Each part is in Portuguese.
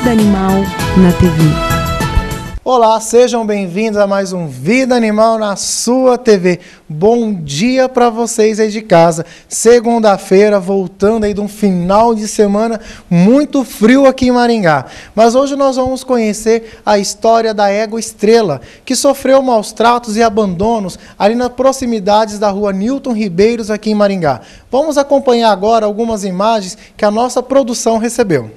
Vida Animal na TV. Olá, sejam bem-vindos a mais um Vida Animal na sua TV. Bom dia para vocês aí de casa. Segunda-feira, voltando aí de um final de semana muito frio aqui em Maringá. Mas hoje nós vamos conhecer a história da égua Estrela, que sofreu maus tratos e abandonos ali nas proximidades da rua Newton Ribeiros aqui em Maringá. Vamos acompanhar agora algumas imagens que a nossa produção recebeu.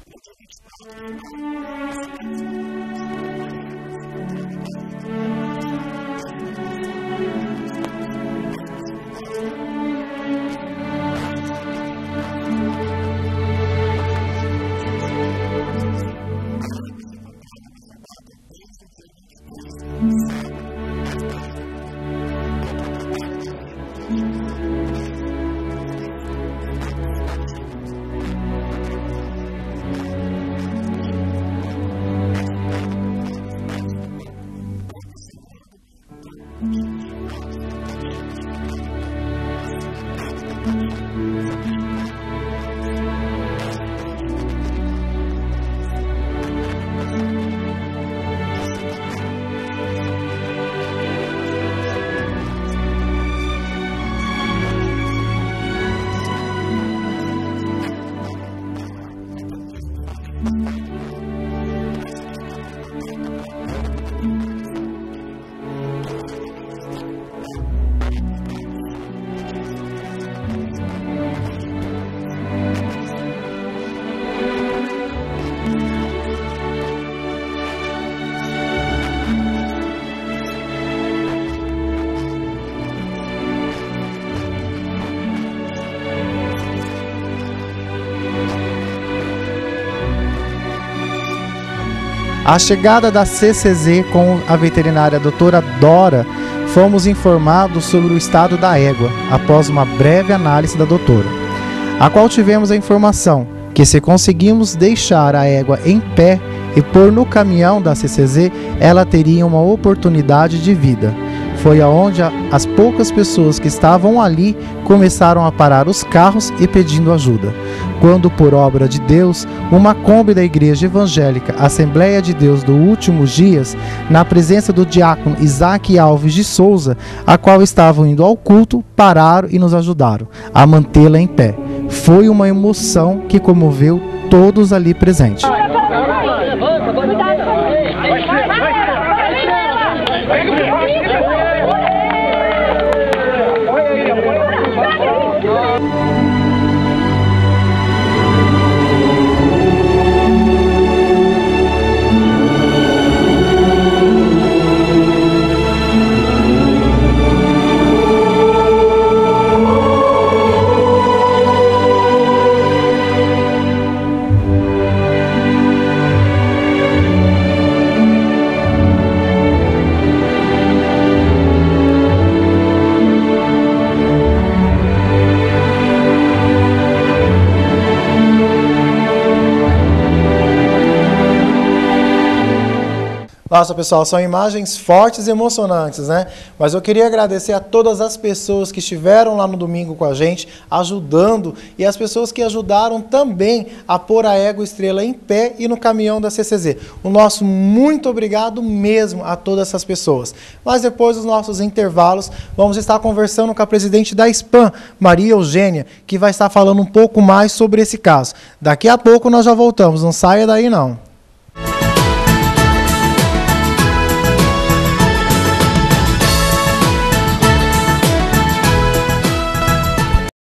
A chegada da CCZ com a veterinária doutora Dora, fomos informados sobre o estado da égua, após uma breve análise da doutora, a qual tivemos a informação que se conseguimos deixar a égua em pé e pôr no caminhão da CCZ, ela teria uma oportunidade de vida. Foi aonde as poucas pessoas que estavam ali começaram a parar os carros e pedindo ajuda. Quando, por obra de Deus, uma Kombi da Igreja Evangélica Assembleia de Deus dos Últimos Dias, na presença do diácono Isaac Alves de Souza, a qual estavam indo ao culto, pararam e nos ajudaram a mantê-la em pé. Foi uma emoção que comoveu todos ali presentes. Nossa, pessoal, são imagens fortes e emocionantes, né? Mas eu queria agradecer a todas as pessoas que estiveram lá no domingo com a gente, ajudando, e as pessoas que ajudaram também a pôr a égua Estrela em pé e no caminhão da CCZ. O nosso muito obrigado mesmo a todas essas pessoas. Mas depois dos nossos intervalos, vamos estar conversando com a presidente da SPAM, Maria Eugênia, que vai estar falando um pouco mais sobre esse caso. Daqui a pouco nós já voltamos, não saia daí não.